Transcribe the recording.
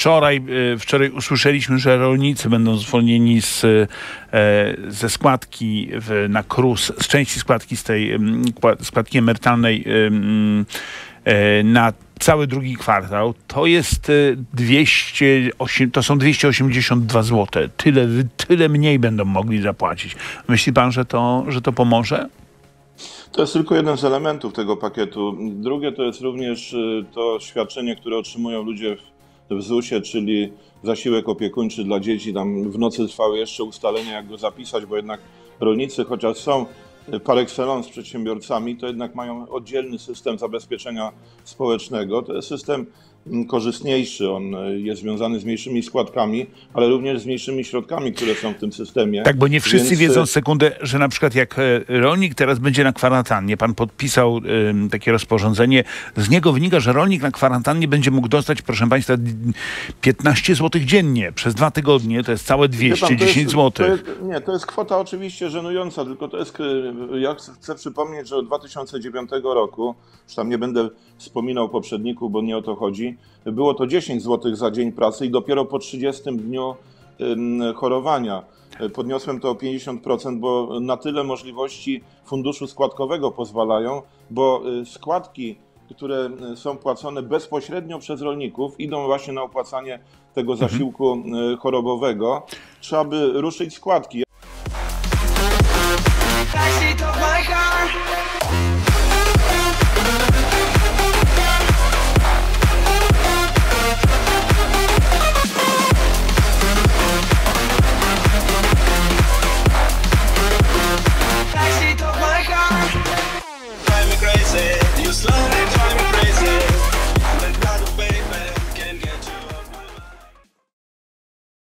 Wczoraj usłyszeliśmy, że rolnicy będą zwolnieni ze składki na KRUS, z części składki z tej składki emerytalnej na cały drugi kwartał. To jest to są 282 zł. Tyle mniej będą mogli zapłacić. Myśli pan, że to pomoże? To jest tylko jeden z elementów tego pakietu. Drugie to jest również to świadczenie, które otrzymują ludzie w ZUS-ie, czyli zasiłek opiekuńczy dla dzieci. Tam w nocy trwały jeszcze ustalenia, jak go zapisać, bo jednak rolnicy, chociaż są par excellence przedsiębiorcami, to jednak mają oddzielny system zabezpieczenia społecznego. To jest system korzystniejszy, on jest związany z mniejszymi składkami, ale również z mniejszymi środkami, które są w tym systemie. Tak, bo nie wszyscy wiedzą, sekundę, że na przykład jak rolnik teraz będzie na kwarantannie, pan podpisał takie rozporządzenie, z niego wynika, że rolnik na kwarantannie będzie mógł dostać, proszę państwa, 15 zł dziennie przez 2 tygodnie, to jest całe 210 zł. To jest kwota oczywiście żenująca, tylko to jest, ja chcę przypomnieć, że od 2009 roku, już tam nie będę wspominał poprzedników, bo nie o to chodzi, było to 10 zł za dzień pracy i dopiero po 30 dniu chorowania podniosłem to o 50%, bo na tyle możliwości funduszu składkowego pozwalają, bo składki, które są płacone bezpośrednio przez rolników, idą właśnie na opłacanie tego zasiłku chorobowego. Trzeba by ruszyć składki.